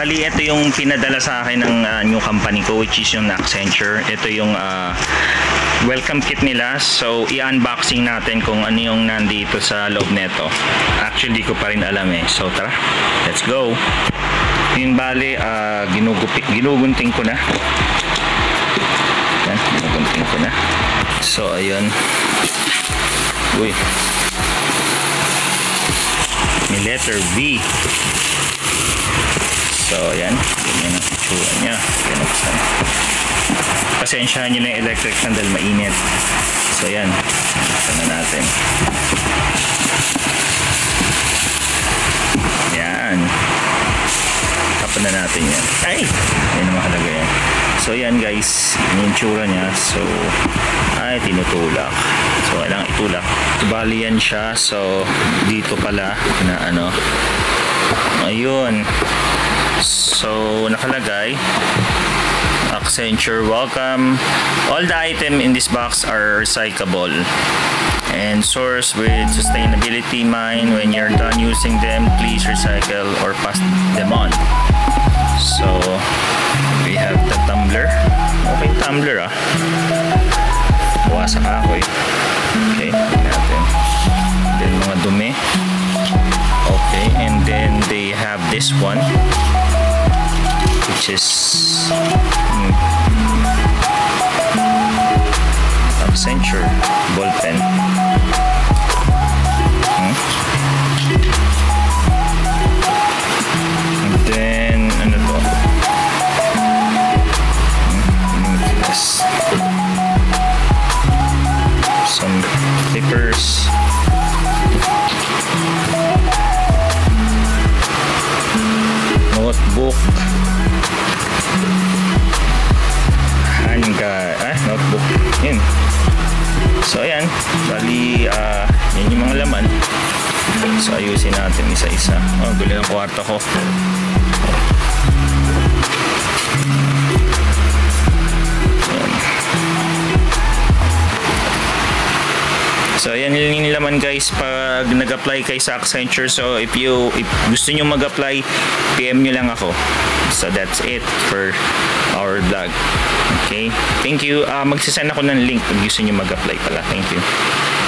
Bali, ito yung pinadala sa akin ng new company ko, which is yung Accenture. Ito yung welcome kit nila. So, i-unboxing natin kung ano yung nandito sa loob nito. Actually, di ko pa rin alam eh. So, tara, let's go. Yung bali, ginugunting ko na. Yan, ginugunting ko na. So, ayun. Uy. May letter B. So, ayan. Ganyan ang itsura niya. Pinuksan. Pasensyahan nyo na yung electric fan dahil mainit. So, ayan. Pinuksan na natin. Ayan. Tapan na natin yan. Ay! Ayan ang mahalaga yan. So, ayan guys. Yung itsura niya. So, ay, tinutulak. So, kailangan itulak. Bali yan siya. So, dito pala na ano. Ayun. So, nakalagay Accenture welcome. All the items in this box are recyclable and sourced with sustainability mind. When you're done using them, please recycle or pass them on. So, we have the tumbler. Okay, tumbler ah. Buwasak ako eh. Okay, natin. Then mga dumi. Okay, and then they have this one, which is Accenture ball pen. And then ano to? Yes. Some papers. Notebook, notebook, yun. So ayan, bali yan yung mga laman. So ayusin natin isa-isa. Oh, gulo ng kwarto ko. So ayan yung laman guys pag nag-apply kay sa Accenture. So if gusto nyo mag-apply, PM nyo lang ako. So that's it for our vlog. Okay, thank you. Magsisend ako ng link pag gusto nyo mag-apply pala. Thank you.